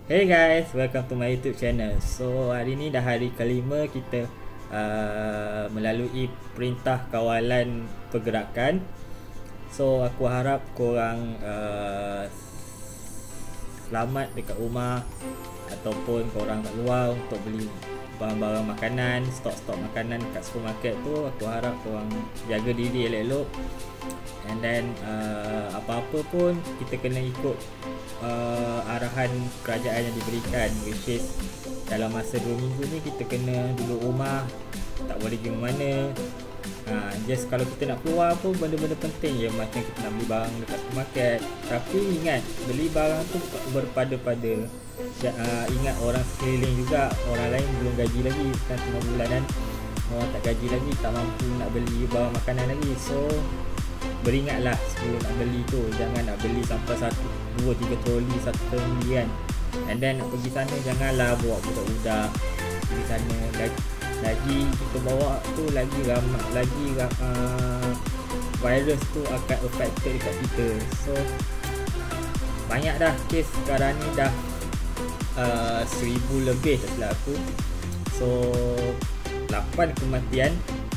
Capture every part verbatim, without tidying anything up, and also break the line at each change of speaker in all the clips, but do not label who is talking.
Hey guys, welcome to my YouTube channel. So hari ni dah hari kelima kita uh, melalui perintah kawalan pergerakan. So aku harap korang uh, selamat dekat rumah ataupun korang kat luar untuk beli barang-barang makanan, stok-stok makanan kat supermarket tu. Aku harap korang jaga diri elok-elok. And then uh, apa-apa pun kita kena ikut uh, arahan kerajaan yang diberikan, which is dalam masa dua minggu ni kita kena duduk rumah, tak boleh pergi mana. uh, Just kalau kita nak keluar pun benda-benda penting je, macam kita nak beli barang dekat supermarket. Tapi ingat, beli barang tu berpada-pada uh, ingat orang sekeliling juga, orang lain belum gaji lagi, kan tengah bulan kan, orang tak gaji lagi, tak mampu nak beli barang makanan lagi. So beringatlah sebelum nak beli tu, jangan nak beli sampai satu, dua, tiga troli satu troli kan. And then nak pergi sana janganlah bawa budak-budak pergi sana. Lagi, lagi kita bawa tu lagi ramai, lagi uh, virus tu akan affected dekat kita. So banyak dah kes sekarang ni, dah uh, seribu lebih tak silap aku. So lapan kematian.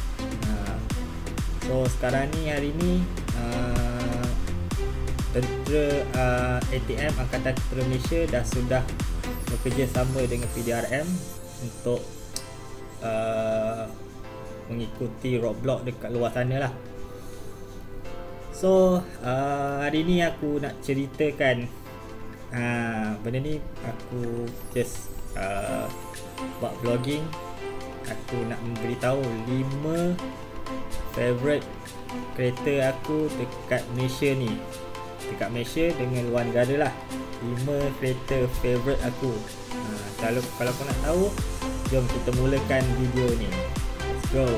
So sekarang ni, hari ni uh, Tentera uh, A T M Angkatan Tentera Malaysia dah sudah bekerjasama dengan P D R M untuk uh, mengikuti roadblock dekat luar sana lah. So uh, hari ni aku nak ceritakan uh, benda ni. Aku just uh, buat vlogging. Aku nak memberitahu lima favorite kereta aku dekat Malaysia ni, dekat Malaysia dengan luar negara lah. lima kereta favorite aku. ha, Kalau kalau kau nak tahu, jom kita mulakan video ni. Let's go.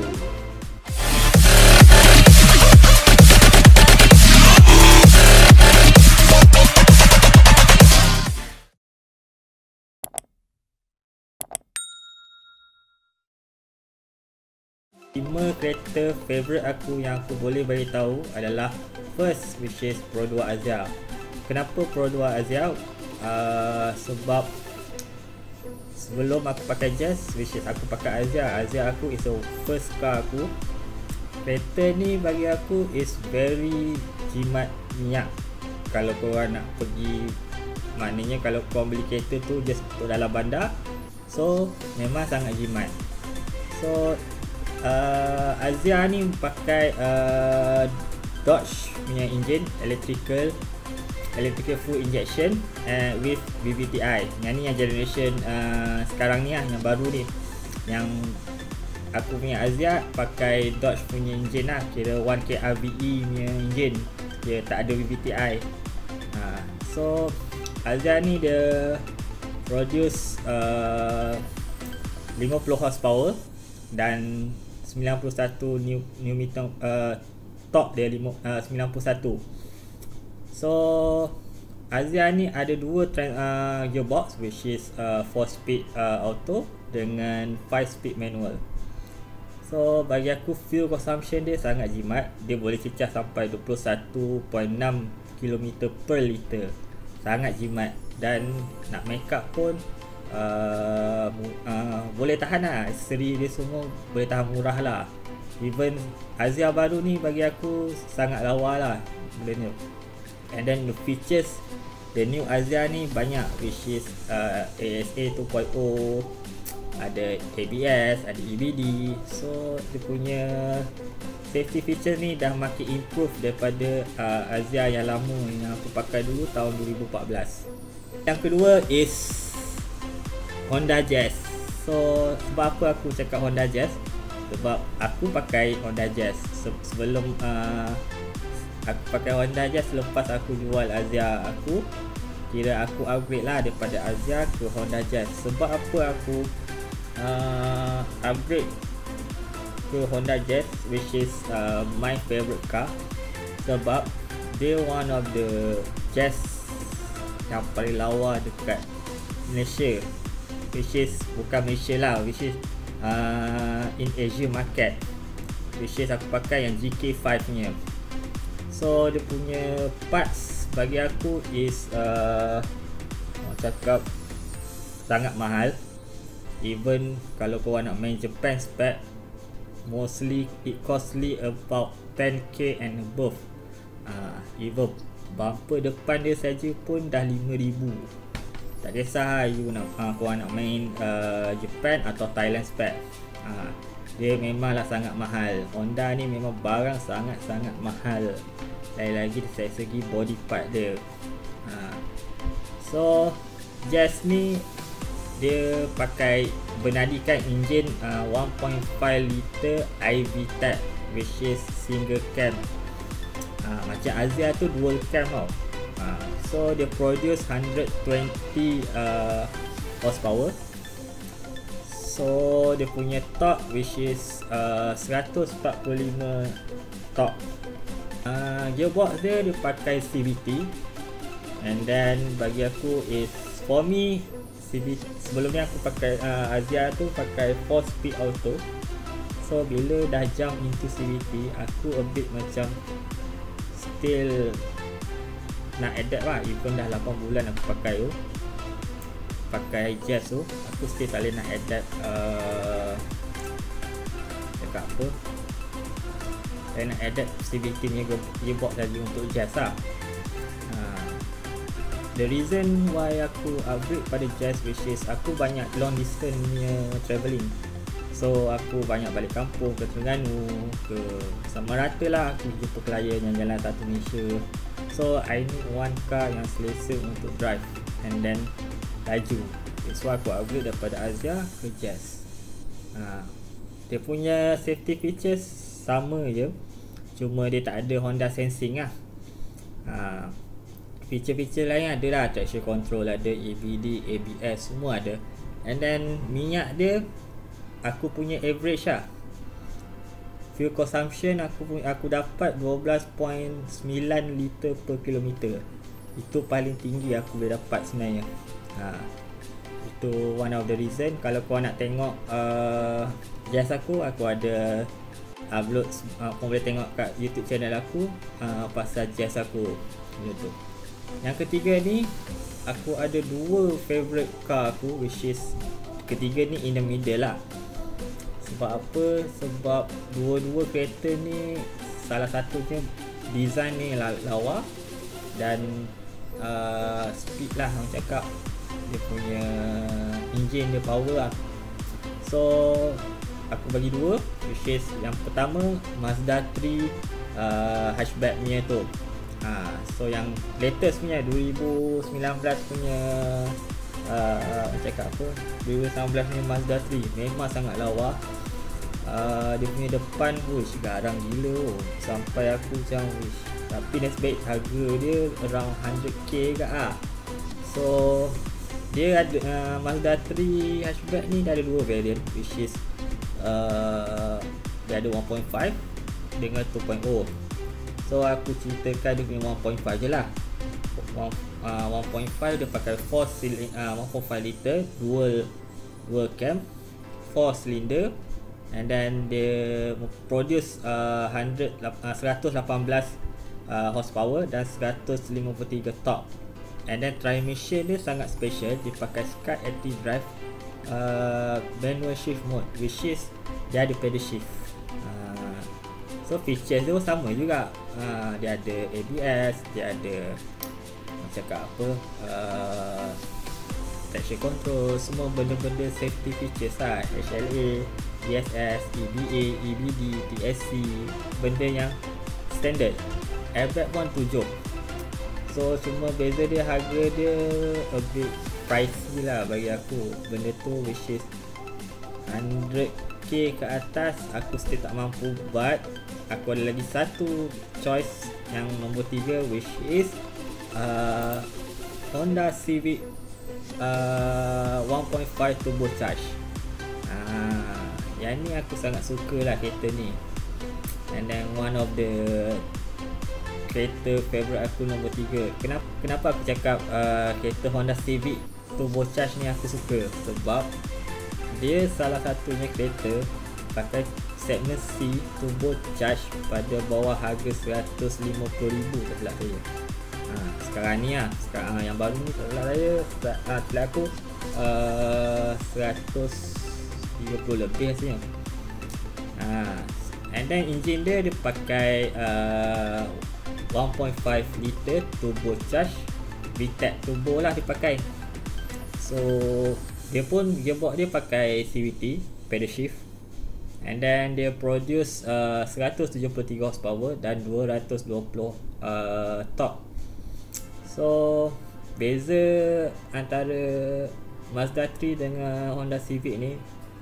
lima kereta favorite aku yang aku boleh bagi tahu adalah, first, which is Pro dua Azia. Kenapa Pro dua Azia? Uh, sebab sebelum aku pakai Jazz, which is aku pakai Azia, Azia aku is the first car aku. Kereta ni bagi aku is very jimat minyak. Kalau korang nak pergi, maknanya kalau korang beli kereta tu just untuk dalam bandar, so memang sangat jimat. So Uh, Azia ni pakai uh, Dodge punya engine, electrical electrical full injection uh, with V V T I. Yang ni yang generation uh, sekarang ni lah, yang baru ni. Yang aku punya Azia pakai Dodge punya engine lah, kira one K R V E punya engine, dia tak ada V V T I. uh, So Azia ni dia produce uh, lima puluh horsepower dan sembilan puluh satu Newton uh, top dia lima, uh, sembilan puluh satu. So Azia ni ada dua uh, gearbox, which is uh, four speed uh, auto dengan five speed manual. So bagi aku fuel consumption dia sangat jimat. Dia boleh cecah sampai dua puluh satu perpuluhan enam kilometer per liter. Sangat jimat. Dan nak make up pun Uh, uh, boleh tahan lah. Seri dia semua boleh tahan murah lah. Even Azia baru ni bagi aku sangat lawa lah benda ni. And then the features, the new Azia ni banyak, which is uh, A S A two point oh, ada A B S, ada E B D. So dia punya safety feature ni dah makin improve daripada uh, Azia yang lama yang aku pakai dulu tahun dua ribu empat belas. Yang kedua is Honda Jazz. So sebab apa aku cakap Honda Jazz? Sebab aku pakai Honda Jazz Se- sebelum uh, aku pakai Honda Jazz selepas aku jual Azia aku. Kira aku upgrade lah daripada Azia ke Honda Jazz. Sebab apa aku uh, upgrade ke Honda Jazz, which is uh, my favorite car? Sebab dia one of the Jazz yang paling lawa dekat Malaysia, which is bukan Malaysia lah, which is uh, in Asia market, which is aku pakai yang G K five nya. So dia punya parts bagi aku is uh, cakap sangat mahal. Even kalau korang nak main Japan spec, mostly it costly about ten K and above. uh, Even bumper depan dia saja pun dah lima ribu. Tak kisah you nak uh, korang nak main uh, Japan atau Thailand spec, uh, dia memanglah sangat mahal. Honda ni memang barang sangat-sangat mahal. Lagi-lagi dari segi body part dia. uh, So Jazz ni dia pakai bernadikan enjin uh, one point five liter I V T E C, which is single cam. uh, Macam Azia tu dual cam tau. uh, So dia produce one hundred twenty uh, horsepower. So dia punya torque which is uh, one forty five torque. uh, Gearbox dia dia pakai C V T. And then bagi aku is, for me C V T, sebelum ni aku pakai uh, Azia tu pakai four speed auto. So bila dah jump into C V T, aku a bit macam still nak adapt lah. Even dah lapan bulan aku pakai tu, pakai Jazz tu, aku still tak boleh nak adapt uh, cakap apa, saya nak adapt C V T punya gearbox saja untuk Jazz lah. The reason why aku upgrade pada Jazz, which is aku banyak long distance punya travelling. So aku banyak balik kampung ke Terengganu, ke sama rata lah aku jumpa klien yang jalan satu Malaysia. So I need one car yang selesa untuk drive and then laju. So aku upgrade daripada Azia ke Jazz. ha, Dia punya safety features sama je, cuma dia tak ada Honda Sensing lah. ha, Feature-feature lain ada lah, traction control ada, A B D, A B S semua ada. And then minyak dia aku punya average lah. Fuel consumption aku punya, aku dapat twelve point nine liter per kilometer. Itu paling tinggi aku boleh dapat sebenarnya. ha, Itu one of the reason. Kalau kau nak tengok uh, Jazz aku, aku ada upload, uh, kau boleh tengok kat YouTube channel aku uh, pasal Jazz aku YouTube. Yang ketiga ni, aku ada dua favourite car aku, which is ketiga ni in the middle lah. Sebab apa? Sebab dua-dua kereta ni salah satunya design ni lawa dan uh, speed lah orang cakap. Dia punya engine dia power lah. So aku bagi dua, which is yang pertama Mazda three uh, hatchback punya tu. Ha, so yang latest punya dua ribu sembilan belas punya uh, cakap apa dua ribu sembilan belas punya Mazda three memang sangat lawa. uh, Dia punya depan wish garang gila oh. Sampai aku macam wish, tapi nasib baik harga dia around one hundred K ke ah. So dia ada uh, Mazda three hatchback ni dah ada dua variant, which is uh, dia ada one point five dengan two point oh. So aku ceritakan dia punya one point five je lah. one point five dia pakai four cylinder, uh, one point five liter dual dual cam, four cylinder, and then dia produce uh, one hundred, uh, one hundred eighteen uh, horsepower dan one hundred fifty-three torque. And then transmission dia sangat special, dia pakai Sky Active Drive uh, manual shift mode, which is dia ada pedal shift. So features dia sama juga. ha, Dia ada A B S, dia ada cakap apa uh, traction control, semua benda-benda safety features lah. H L A, D S S, E B A, E B D, T S C, benda yang standard. Airbag pun tujuh. So cuma beza dia, harga dia a bit pricey lah bagi aku. Benda tu which is one hundred K ke atas aku still tak mampu, but aku ada lagi satu choice yang nombor tiga, which is uh, Honda Civic uh, one point five turbo charge. uh, Yang ni aku sangat suka lah kereta ni. And then one of the kereta favourite aku nombor tiga. Kenapa, kenapa aku cakap uh, kereta Honda Civic turbo charge ni aku suka? Sebab dia salah satunya kereta pakai segmen C turbo charge pada bawah harga seratus lima puluh ribu tak silap saya. ha, Sekarang ni lah, sekarang yang baru ni tak silap saya, tak silap aku uh, seratus tiga puluh lebih rasanya. uh, And then engine dia dia pakai uh, one point five liter turbo charge V TEC turbo lah dia pakai. So dia pun gearbox dia pakai C V T pedal shift, and then dia produce uh, seratus tujuh puluh tiga horsepower dan dua ratus dua puluh uh, torque. So beza antara Mazda three dengan Honda Civic ni,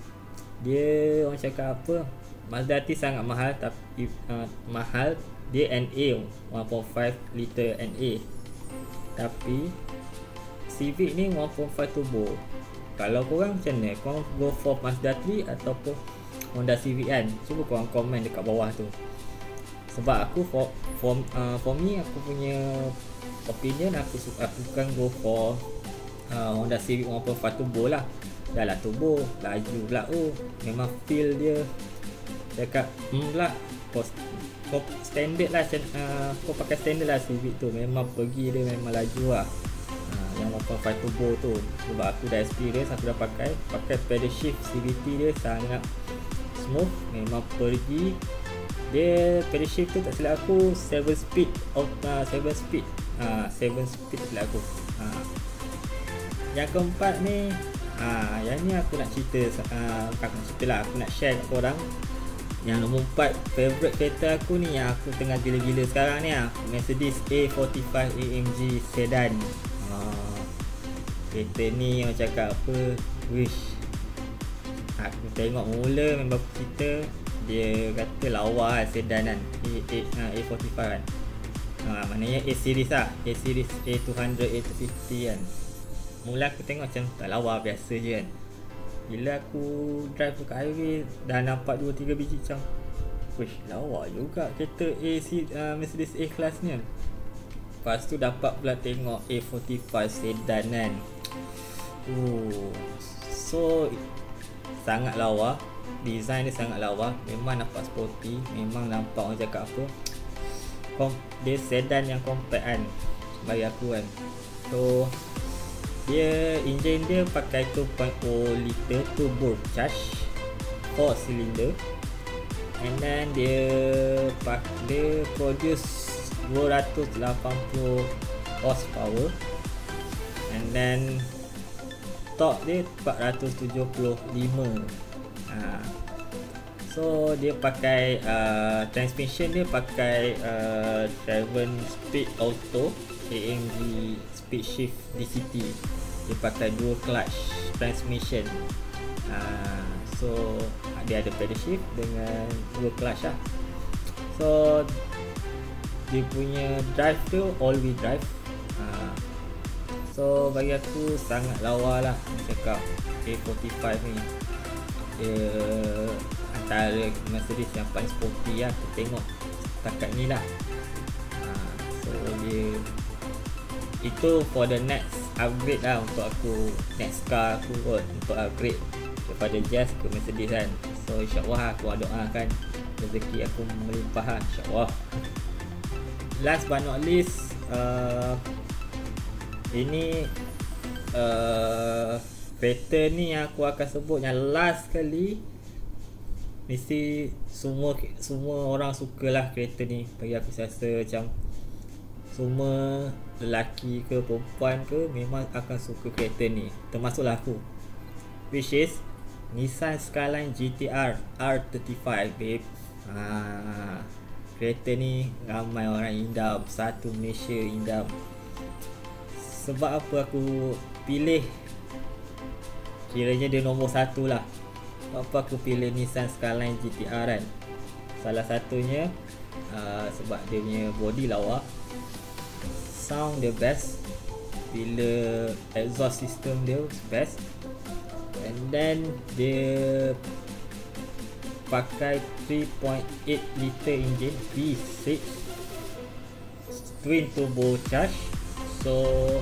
dia orang cakap apa, Mazda three sangat mahal, tapi uh, mahal dia N A one point five liter N A, tapi Civic ni one point five turbo. Kalau korang macam mana, korang go for Mazda three ataupun Honda Civic kan? Cuba korang komen dekat bawah tu. Sebab aku for for, uh, for me, aku punya opinion, aku suka, aku bukan go for uh, Honda Civic one point five turbo lah. Dah lah turbo, laju pula, oh memang feel dia dekat hmm lah, kau, kau standard lah, uh, kau pakai standard lah Civic tu, memang pergi dia memang laju lah. uh, Yang one point five turbo tu, sebab aku dah experience, aku dah pakai pakai pedal shift C V T dia sangat smooth, memang pergi dia. Pedal shift tu tak silap aku seven speed, uh, seven speed uh, seven speed tak silap aku. uh. Yang keempat ni, Ah, yang ni aku nak cerita, uh, bukan nak cerita lah, aku nak share kat korang. Yang nombor empat favourite kereta aku ni, yang aku tengah gila-gila sekarang ni lah, Mercedes A forty-five A M G Sedan. uh, Kereta ni orang cakap apa, wish. Aku tengok mula member kita, dia kata lawa lah sedan kan, A, A, uh, A forty-five kan. uh, Maknanya A series lah, A series A two hundred, A two fifty kan. Mula aku tengok macam tak lawa, biasa je kan. Bila aku drive ke highway, dah nampak dua tiga biji macam, wish lawa juga kereta A, uh, Mercedes A class ni kan. Lepas tu dapat pula tengok A forty-five sedan kan. uh, So sangat lawa, design dia sangat lawa, memang nampak sporty, memang nampak orang cakap apa, Kom dia sedan yang compact kan bagi aku kan. So dia engine dia pakai two point oh liter turbo charge four cylinder, and then dia pak dia produce dua ratus lapan puluh horsepower, and then torque dia empat ratus tujuh puluh lima. ha. So dia pakai uh, transmission dia pakai uh, seven speed auto A M G speed shift D C T. Dia pakai dual clutch transmission. uh, So dia ada pedal shift dengan dual clutch lah. So dia punya drive tu all wheel drive. uh, So bagi aku sangat lawa lah cakap A forty-five ni. Dia antara Mercedes yang paling sporty lah aku tengok setakat ni lah. uh, So dia itu for the next upgrade lah untuk aku, next car aku kot, untuk upgrade daripada Jazz ke Mercedes kan. So insyaAllah aku doakan rezeki aku melimpah lah, insyaAllah. Last but not least, uh, ini uh, kereta ni yang aku akan sebut yang last kali, mesti semua semua orang sukalah kereta ni. Bagi aku rasa macam semua lelaki ke perempuan ke memang akan suka kereta ni, termasuklah aku, which is Nissan Skyline G T R R thirty-five babe. ha, Kereta ni ramai orang indam, satu Malaysia indam. Sebab apa aku pilih, kiranya dia nombor satu lah. Sebab apa aku pilih Nissan Skyline G T R kan. Salah satunya uh, sebab dia punya body lawa, sound dia best, bila exhaust system dia best, and then dia pakai three point eight liter engine V six twin turbo charge. So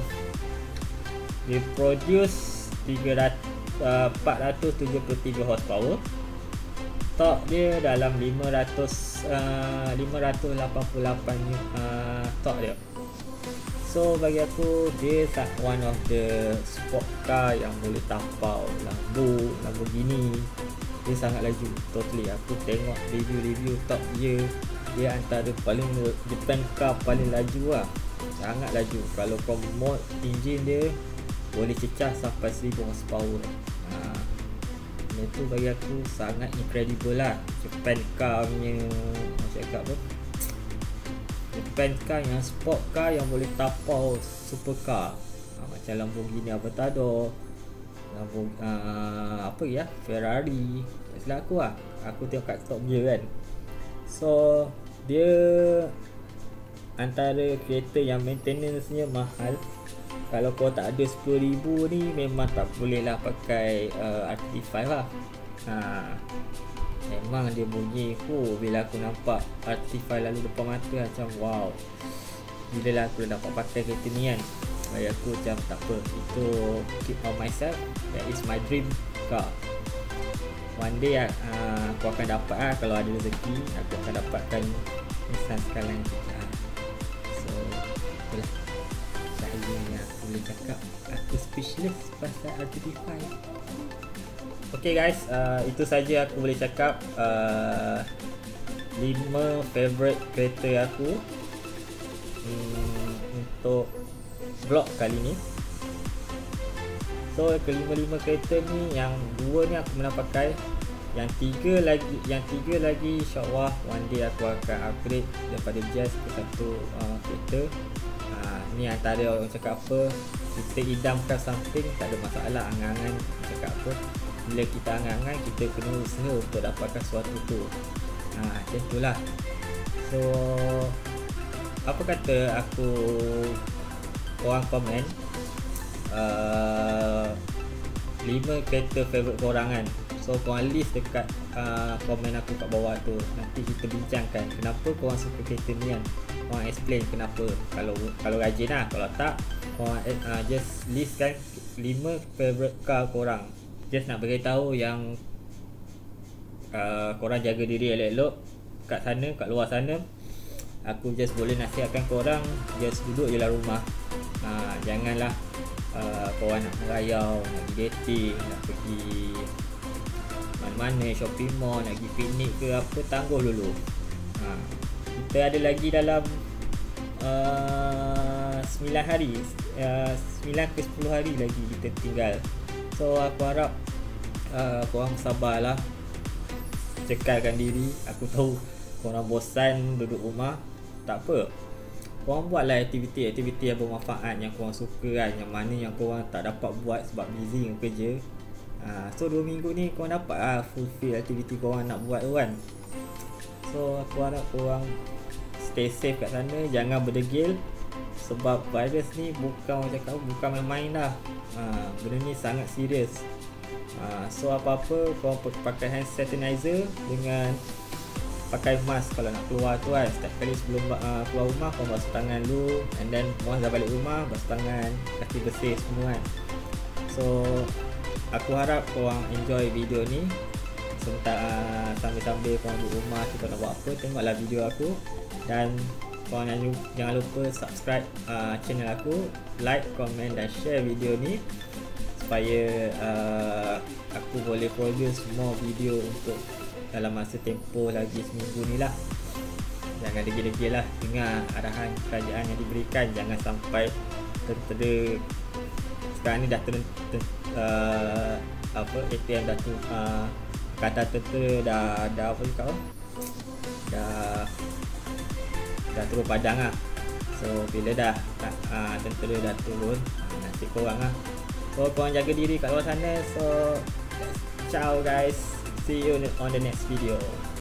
dia produce empat ratus tujuh puluh tiga horsepower. Torque dia dalam lima ratus, uh, lima ratus lapan puluh lapan uh, torque dia. So So bagi aku dia one of the sport car yang boleh tapau Lambo, Lamborghini. Dia sangat laju, totally. Aku tengok review-review top dia, dia antara paling Japan car paling laju lah. Sangat laju. Kalau kau mod engine dia boleh cecah sampai seribu horsepower. Ha, itu bagi aku sangat incredible lah. Japan car punya, macam cakap apa, Japan car yang sport car yang boleh tapau supercar. Ha, macam Lamborghini Aventador, Lamborghini uh, apa ya, Ferrari. Tak silap aku lah, aku tengok kat top dia kan. So dia antara kereta yang maintenance-nya mahal. Kalau kau tak ada sepuluh ribu ni memang tak boleh lah pakai uh, R T lima lah. Ha, memang dia bunyi oh, bila aku nampak R T lima lalu depan mata macam wow, bila lah aku dah dapat pakai kereta ni kan. Bagi aku macam tak apa, itu keep on myself, that is my dream car. One day uh, aku akan dapat lah, kalau ada rezeki aku akan dapatkan Nissan Skyline kita. So itulah saya yang aku boleh cakap, aku speechless pasal R T lima. Okay guys, uh, itu saja aku boleh cakap uh, lima favourite kereta aku hmm, untuk vlog kali ni. So kelima-lima kereta ni, yang dua ni aku pernah pakai, yang tiga lagi yang tiga lagi insyaAllah one day aku akan upgrade daripada Jazz ke satu uh, kereta. uh, Ni antara orang cakap apa, kita idamkan something tak ada masalah. Angan-angan cakap apa, bila kita angan-angan kita kena usaha untuk dapatkan sesuatu tu. Ha, macam itulah. So apa kata aku, korang komen uh, lima kereta favourite korang kan. So korang list dekat uh, komen aku kat bawah tu. Nanti kita bincangkan kenapa korang suka kereta ni kan. Korang explain kenapa. Kalau kalau rajin lah. Kalau tak, korang uh, just list kan lima favourite car korang. Just nak beritahu yang uh, korang jaga diri elok-elok kat sana, kat luar sana. Aku just boleh nasihatkan korang, just duduk je lah rumah. uh, Janganlah uh, korang nak merayau, nak pergi dating, nak pergi mana-mana, shopping mall, nak pergi piknik ke apa, tangguh dulu. uh, Kita ada lagi dalam uh, sembilan hari, uh, sembilan ke sepuluh hari lagi kita tinggal. So aku harap uh, korang sabarlah, cekalkan diri. Aku tahu korang bosan duduk rumah, tak apa, korang buatlah aktiviti-aktiviti yang bermanfaat, yang korang suka kan, yang mana yang korang tak dapat buat sebab busy dengan kerja. uh, So dua minggu ni korang dapat lah fulfill aktiviti korang nak buat tu kan. So aku harap korang stay safe kat sana, jangan berdegil. Sebab virus ni bukan orang cakap, bukan main-main dah. ha, Benda ni sangat serius. ha, So apa-apa korang pakai hand sanitizer dengan pakai mask kalau nak keluar tu kan. Setiap kali sebelum uh, keluar rumah korang basuh tangan dulu, and then once dah balik rumah basuh tangan, kaki bersih semua kan. So aku harap korang enjoy video ni. Sebentar uh, sambil-sambil korang duduk rumah, kita nak buat apa, tengoklah video aku. Dan korang jangan, jangan lupa subscribe uh, channel aku, like, komen dan share video ni supaya uh, aku boleh produce more video untuk dalam masa tempoh lagi seminggu ni lah. Jangan degil-degil lah, dengar arahan kerajaan yang diberikan. Jangan sampai tentera sekarang ni dah ter, ter, uh, apa A T M dah tu uh, kata tentera dah dah apa cakap dah dah turun padang lah. So bila dah uh, tentera dah turun, uh, nanti korang lah. So korang jaga diri kat luar sana. So ciao guys, see you on the next video.